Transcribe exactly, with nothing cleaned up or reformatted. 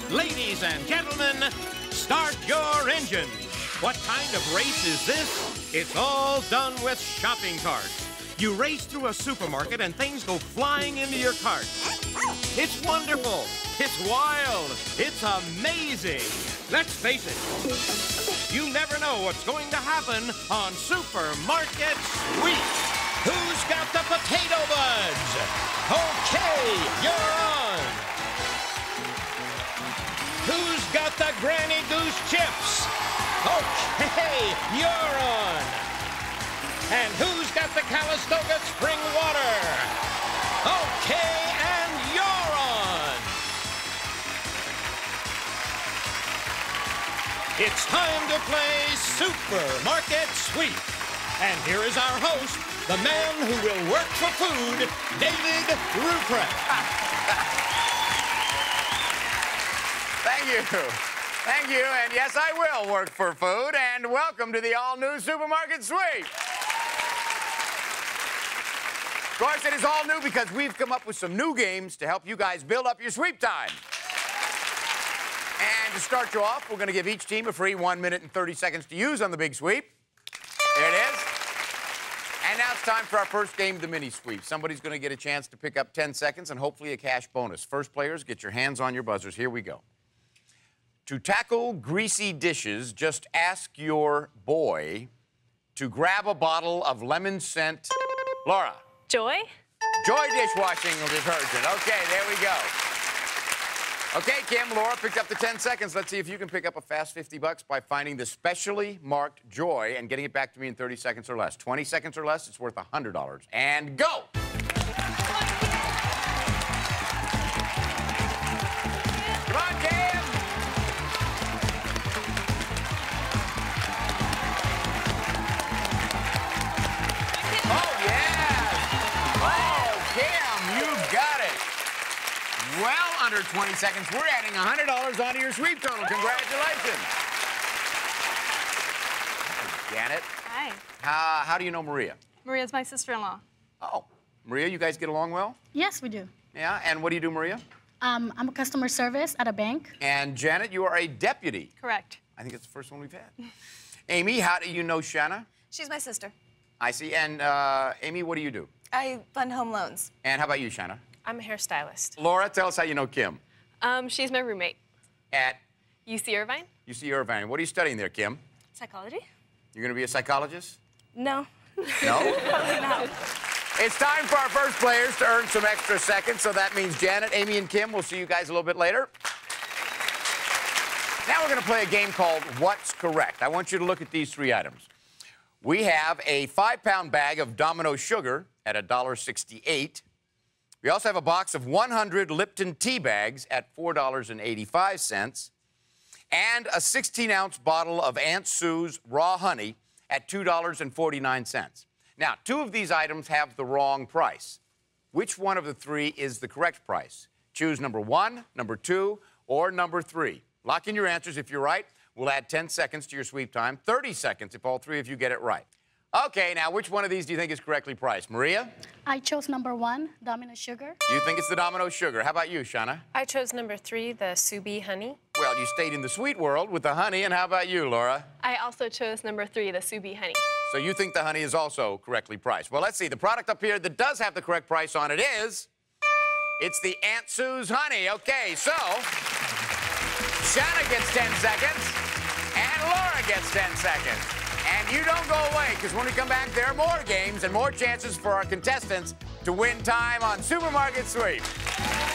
Ladies and gentlemen, start your engine. What kind of race is this? It's all done with shopping carts. You race through a supermarket and things go flying into your cart. It's wonderful. It's wild. It's amazing. Let's face it, you never know what's going to happen on Supermarket Sweep. Who's got the potato buds? Okay, you're on. Who's got the Granny Goose chips? Okay, you're on. And who's got the Calistoga spring water? Okay, and you're on. It's time to play Supermarket Sweep. And here is our host, the man who will work for food, David Ruprecht. Thank you. Thank you. And yes, I will work for food. And welcome to the all-new Supermarket Sweep. Of course, it is all new because we've come up with some new games to help you guys build up your sweep time. And to start you off, we're going to give each team a free one minute and thirty seconds to use on the big sweep. There it is. And now it's time for our first game, the mini sweep. Somebody's going to get a chance to pick up ten seconds and hopefully a cash bonus. First players, get your hands on your buzzers. Here we go. To tackle greasy dishes, just ask your boy to grab a bottle of lemon scent. Laura. Joy? Joy dishwashing detergent. Okay, there we go. Okay, Kim, Laura picked up the ten seconds. Let's see if you can pick up a fast fifty bucks by finding the specially marked Joy and getting it back to me in thirty seconds or less. twenty seconds or less, it's worth one hundred dollars. And go! Come on, Kim! Oh, yeah! Oh, Kim, you got it! Well, under twenty seconds, we're adding one hundred dollars onto your sweep total. Congratulations. Janet. Hi. How, how do you know Maria? Maria's my sister-in-law. Oh, Maria, you guys get along well? Yes, we do. Yeah, and what do you do, Maria? Um, I'm a customer service at a bank. And Janet, you are a deputy. Correct. I think it's the first one we've had. Amy, how do you know Shanna? She's my sister. I see. And uh, Amy, what do you do? I fund home loans. And how about you, Shanna? I'm a hairstylist. Laura, tell us how you know Kim. Um, she's my roommate. At U C Irvine? U C Irvine. What are you studying there, Kim? Psychology? You're going to be a psychologist? No. No? Probably not. It's time for our first players to earn some extra seconds, so that means Janet, Amy, and Kim. We'll see you guys a little bit later. Now we're going to play a game called What's Correct. I want you to look at these three items. We have a five-pound bag of Domino sugar at one dollar sixty-eight. We also have a box of one hundred Lipton tea bags at four dollars and eighty-five cents. And a sixteen ounce bottle of Aunt Sue's raw honey at two dollars and forty-nine cents. Now, two of these items have the wrong price. Which one of the three is the correct price? Choose number one, number two, or number three. Lock in your answers. If you're right, we'll add ten seconds to your sweep time, thirty seconds if all three of you get it right. Okay, now, which one of these do you think is correctly priced? Maria? I chose number one, Domino Sugar. You think it's the Domino sugar. How about you, Shauna? I chose number three, the Subi honey. Well, you stayed in the sweet world with the honey, and how about you, Laura? I also chose number three, the Subi honey. So you think the honey is also correctly priced. Well, let's see. The product up here that does have the correct price on it is... It's the Aunt Sue's honey. Okay, so... Shauna gets ten seconds, and Laura gets ten seconds. And you don't go away, because when we come back, there are more games and more chances for our contestants to win time on Supermarket Sweep.